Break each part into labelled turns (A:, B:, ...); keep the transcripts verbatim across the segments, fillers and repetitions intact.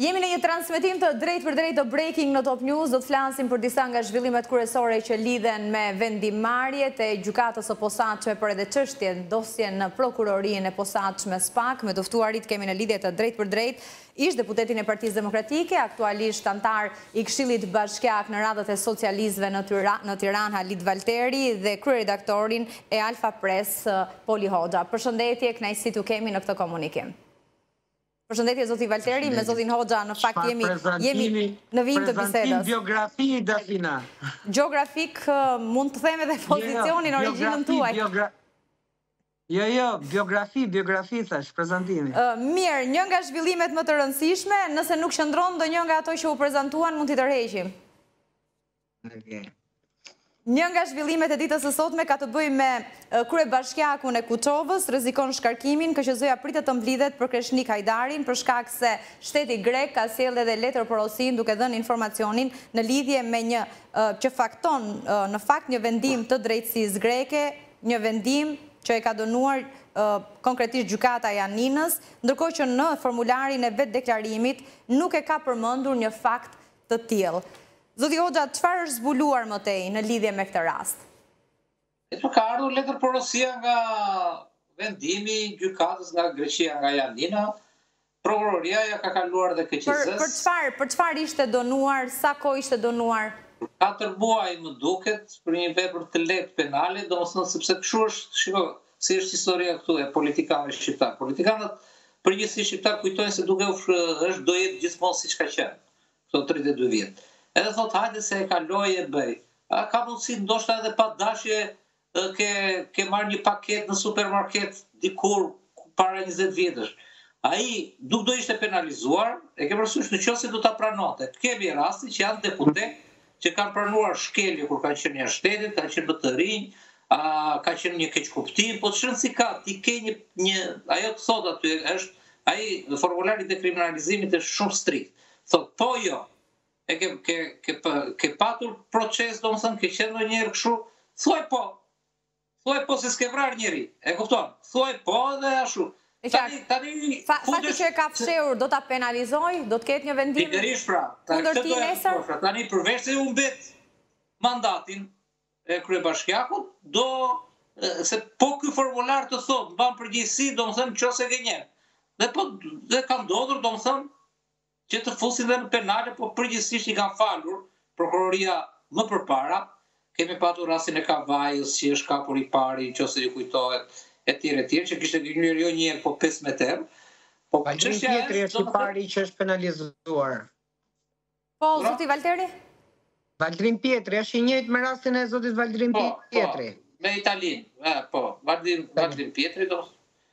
A: Jemi në një transmetim të drejt për drejt të breaking në Top News. Do të flasim për disa nga zhvillimet kryesore që lidhen me vendimarrjet e gjykatës së posaçme, por edhe çështjen dosjen në prokurorinë e posaçme SPAK. Me të ftuarit kemi në lidhje të drejt për drejt ish deputetin e Partisë Demokratike, aktualisht antar i Këshillit Bashkiak në radhët e socialistëve në Tiranë, në Tiranë Halit Valteri dhe kryeredaktorin e Alfa Press Poli Hoxha. Përshëndetje, kënaqësi t'ju kemi në këtë komunikim. Përshëndetje zoti Valteri, me zotin Hoxha në fakt jemi jemi në vijim të bisedës.
B: Prezantim biografi Dafina.
A: Geografik mund të them edhe pozicionin origjinën tuaj.
B: Jo, jo, biografi, biografi thash, prezantimi.
A: Mirë, një nga zhvillimet më të rëndësishme, nëse nuk qëndron ndonjë nga ato që u prezantuan, mund t'i tërheqim.
B: Okej.
A: Një nga zhvillimet e ditës së sotme ka të bëjë me kryebashkiakun e Kuçovës, rrezikon shkarkimin, K Q Z-ja pritet të mblidhet për Kreshnik Hajdarin për shkak se shteti grek ka sjellë edhe letër porosin duke dhënë informacionin në lidhje me një që fakton në fakt një vendim të drejtësisë greke, një vendim që e ka dënuar konkretisht gjykata e Aninës, ndërkohë që në formularin e vetë deklarimit nuk e ka përmendur një fakt të tillë. Zoti Hoxha, çfarë është zbuluar më tej në lidhje me këtë rast?
C: Eto ka ardhur letër porosia nga vendimi i gjykatës nga Greqia, nga Janina. Prokuroria ja ka kaluar dhe K Q Z-s.
A: Për çfarë, për çfarë ishte dënuar, sa kohë ishte dënuar?
C: katër muaj më duket për një vepër të lehtë penale, domethënë sepse kështu është, shiko, si është historia këtu e politikanëve shqiptar. Politikanët përgjithësisht shqiptar kujtojnë se duke është do jetë gjithmonë siç ka qenë këto tridhjetë e dy vjet. Edhe thot hajde se e kaloj e bëj. A ka mundësi ndoshta edhe pa dashje ke ke marrë një paketë në supermarket dikur para njëzet vjetësh. Ai nuk do ishte penalizuar, e ke parasysh nëse do ta pranonte. Kemi raste që janë deputet që kanë pranuar shkelje kur kanë qenë jashtë shtetit, kanë qenë më të rinj, a ka qenë një keq kuptim, po çfarë si ka, ti ke një një ajo të thot aty është ai formulari i dekriminalizimit është shumë strikt. Thot po jo. E ke, ke, ke, ke patur proces, do më thënë, ke qenë në njerë këshu, thuaj po, thuaj po se s'ke vrar njeri, e kupton, thuaj po dhe ashu.
A: Tani, tani, Fati që e ka fshehur, do t'a penalizoj, do t'ket një vendim?
C: Pikërisht pra,
A: kundërti nesër?
C: Tani përveç se u mbet mandatin e kryebashkiakut, do, se po ky formular të thot, mban përgjegjësi, do më thënë, nëse gënjen. Dhe po, dhe ka ndodhur, do më thënë, që të fusin dhe në penale, po përgjithsisht i kanë falur prokuroria më përpara. Kemi patur rastin e Kavajës, që është kapur i pari, nëse ju kujtohet, e tjerë e tjerë, që kishte gënjur jo një herë, po pesëmbëdhjetë herë. Po
B: Valdrim Pietri është i pari që është penalizuar.
A: Po, zoti Valteri?
B: Valdrim Pietri është i njëjtë me rastin e zotit Valdrim Pietri.
C: Me Italinë, po, Valdrim Pietri do.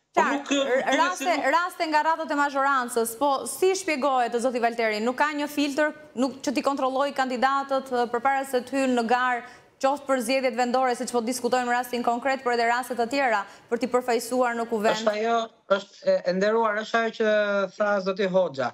A: Raste nga radhët e mazhorancës, po si shpjegohet zoti Valteri, nuk ka një filtr që t'i kontrolloj kandidatët përpara se të hynë në garë, qoftë për zgjedhjet vendore, siç po diskutojmë rastin konkret, por edhe raste të tjera për t'i përfaqësuar në kuvend?
B: Është ajo, është e nderuar, është ajo që tha zoti Hoxha.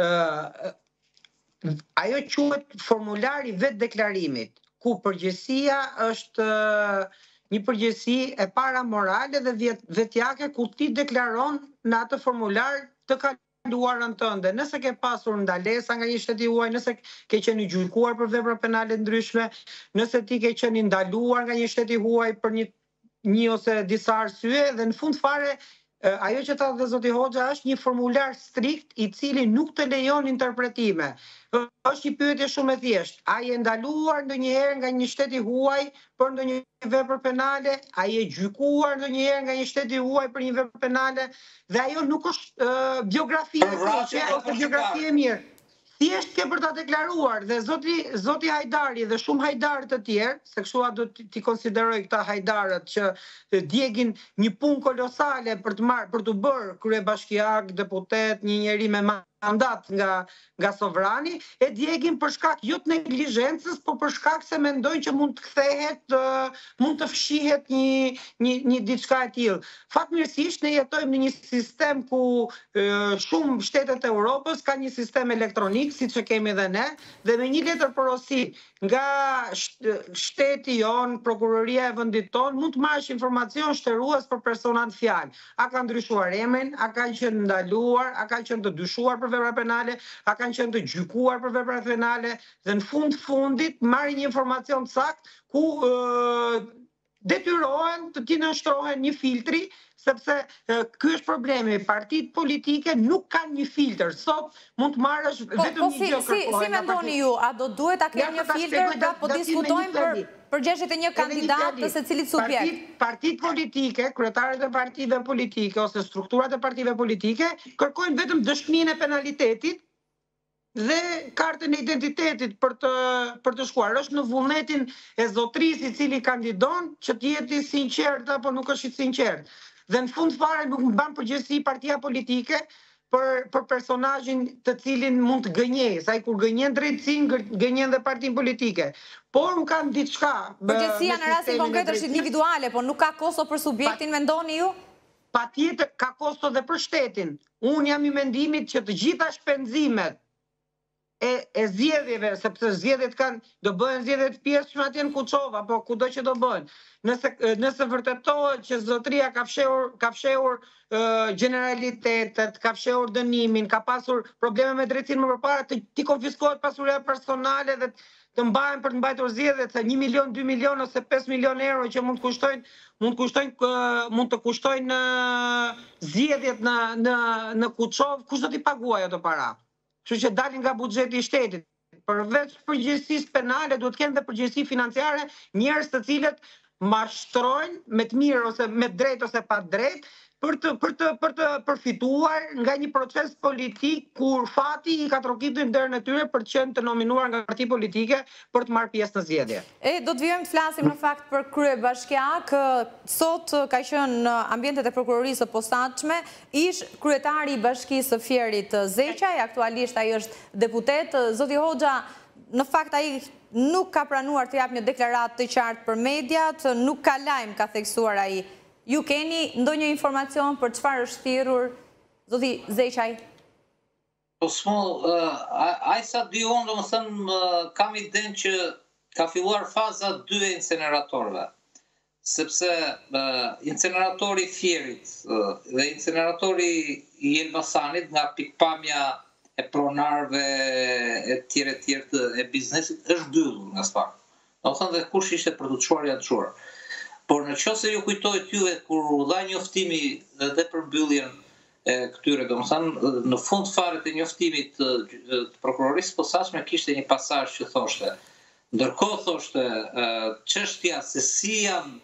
B: Ajo quhet formulari vetë deklarimit, ku përgjegjësia është një përgjegjësi e para morale dhe vetjake ku ti deklaron në atë formular të kaluarën tënde. Nëse ke pasur ndalesa nga një shteti huaj, nëse ke qenë gjykuar për vepra penale ndryshme, nëse ti ke qenë ndaluar nga një shteti huaj për një, një ose disa arsye, dhe në fund fare ajo që tha dhe zoti Hoxha është një formular strikt i cili nuk të lejon interpretime. Është një pyetje shumë e thjeshtë. A je ndaluar ndonjëherë nga një shteti huaj për ndonjë vepër penale? A je gjykuar ndonjëherë nga një shteti huaj për një vepër penale? Dhe ajo nuk është uh, biografi e keqe ose biografi e mirë. Thjesht ke për ta deklaruar dhe zoti zoti Hajdari dhe shumë hajdarë të tjerë, se kështu a do t'i konsideroj këta hajdarët që djegin një punë kolosale për të marrë, për të bërë kryebashkiak, deputet, një njeri me mandat nga nga sovrani, e djegin për shkak jo të neglizhencës, por për shkak se mendojnë që mund të kthehet, mund të fshihet një një një diçka e tillë. Fatmirësisht ne jetojmë në një sistem ku shumë shtetet e Europës kanë një sistem elektronik, siç e kemi edhe ne, dhe me një letër porosi nga shteti jon, prokuroria e vendit ton, mund të marrësh informacion shtërues për personat fjalë. A ka ndryshuar emrin, a ka qenë ndaluar, a ka qenë të dyshuar për vepra penale, a kanë qenë të gjykuar për vepra penale, dhe në fund fundit marrin një informacion sakt ku detyrohen të t'i nënshtrohen një filtri, sepse ky është problemi. Partitë politike nuk kanë një filtr. Sot mund të marrësh vetëm një gjë kërkohet.
A: Si mendoni ju, a do duhet ta kemi një filtr, pra po diskutojmë për përgjeshjet e një kandidat të secilit subjekt?
B: Partitë politike, kryetarët e partive politike ose strukturat e partive politike kërkojnë vetëm dëshminë e penalitetit dhe kartën e identitetit për të për të shkuar. Është në vullnetin e zotrisë i cili kandidon që të jetë i sinqert apo nuk është i sinqert. Dhe në fund fare nuk mban përgjegjësi partia politike për për personazhin të cilin mund të gënjej, sa i kur gënjen drejtësinë, gënjen dhe partinë politike. Por nuk kanë diçka.
A: Përgjegjësia në rastin konkret është individuale, por nuk ka kosto për subjektin, mendoni ju?
B: Patjetër ka kosto dhe për shtetin. Unë jam i mendimit që të gjitha shpenzimet e e zgjedhjeve, sepse zgjedhjet kanë do bëhen zgjedhjet pjesë atje në Kuçova, apo kudo që do bëhen. Nëse nëse vërtetohet që zotria ka fshehur ka fshehur generalitetet, ka fshehur dënimin, ka pasur probleme me drejtsinë më përpara, të ti konfiskohet pasuria personale dhe të mbahen për të mbajtur zgjedhjet, se një milion, dy milion ose pesë milion euro që mund të kushtojnë, mund të kushtojnë mund të kushtojnë zgjedhjet në në në Kuçov, kush do t'i paguajë ato para? Kështu që dalin nga buxheti i shtetit. Përveç përgjegjësisë penale, duhet të kenë dhe përgjegjësi financiare, njerëz të cilët mashtrojnë me të mirë ose me drejt ose pa drejt për të për të për të përfituar nga një proces politik kur fati i ka trokitur derën e tyre për të qenë të nominuar nga parti politike për të marrë pjesë në zgjedhje.
A: E do të vijmë të flasim në fakt për kryebashkiak. Sot ka qenë në ambientet e prokurorisë së posaçme ish kryetari i Bashkisë së Fierit Zeqaj, aktualisht ai është deputet. Zoti Hoxha, në fakt ai nuk ka pranuar të jap një deklaratë të qartë për mediat, nuk ka lajm, ka theksuar ai. Ju keni ndonjë informacion për çfarë është thirrur zoti Zeqaj?
C: Po small, ai sa di unë, domethënë kam idenë që ka filluar faza dy e inceneratorëve. Sepse inceneratori i Fierit dhe inceneratori i Elbasanit nga pikpamja e pronarëve e tjerë e tjerë e biznesit është mbyllur nga spak. Domethënë dhe kush ishte për të çuar ja çuar. Por në qoftë se ju kujtohet juve kur u dha njoftimi dhe për mbylljen e këtyre, domethënë në fund fare të njoftimit të prokurorisë së posaçme kishte një pasazh që thoshte, ndërkohë thoshte çështja se si janë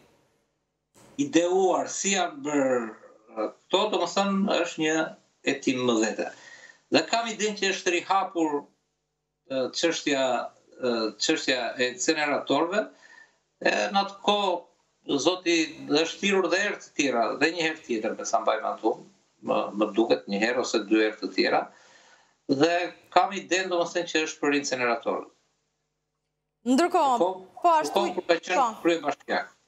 C: ideuar, si janë bërë këto, domethënë është një hetim më vete. Dhe kam idenë që është rihapur çështja çështja e inceneratorëve, në atë kohë Zoti është thirrur dhe herë të tjera, dhe një herë tjetër, me sa mbaj mendum, më, më duket një herë ose dy herë të tjera, dhe kam idenë domethënë që është për inceneratorët.
A: Ndërkohë, po ashtu,
C: po kryebashkiak.